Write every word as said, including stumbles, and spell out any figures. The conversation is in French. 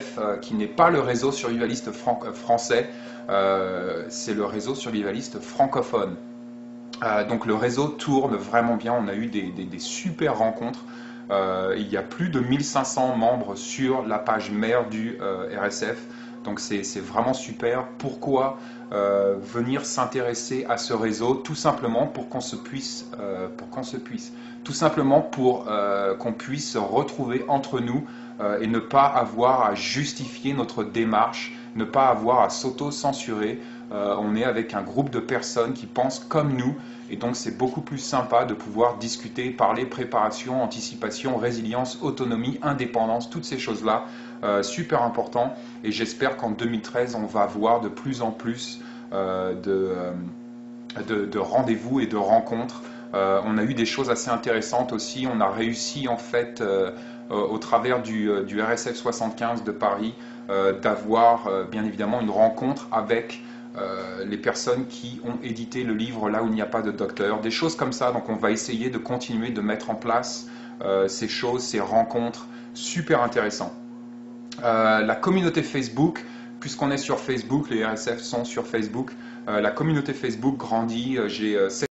euh, qui n'est pas le réseau survivaliste fran français, euh, c'est le réseau survivaliste francophone. Euh, donc le réseau tourne vraiment bien, on a eu des, des, des super rencontres. Euh, il y a plus de mille cinq cents membres sur la page mère du euh, R S F, donc c'est vraiment super. Pourquoi euh, venir s'intéresser à ce réseau? Tout simplement pour qu'on se puisse, euh, pour qu'on se puisse, tout simplement pour euh, qu'on puisse se retrouver entre nous euh, et ne pas avoir à justifier notre démarche, ne pas avoir à s'auto-censurer. Euh, on est avec un groupe de personnes qui pensent comme nous et donc c'est beaucoup plus sympa de pouvoir discuter, parler préparation, anticipation, résilience, autonomie, indépendance, toutes ces choses-là, euh, super important. Et j'espère qu'en deux mille treize, on va voir de plus en plus euh, de, euh, de, de rendez-vous et de rencontres. Euh, on a eu des choses assez intéressantes aussi. On a réussi en fait euh, au travers du, du R S F soixante-quinze de Paris euh, d'avoir euh, bien évidemment une rencontre avec Euh, les personnes qui ont édité le livre Là où il n'y a pas de docteur, des choses comme ça. Donc on va essayer de continuer de mettre en place euh, ces choses, ces rencontres, super intéressant. Euh, la communauté Facebook, puisqu'on est sur Facebook, les R S F sont sur Facebook, euh, la communauté Facebook grandit, j'ai euh,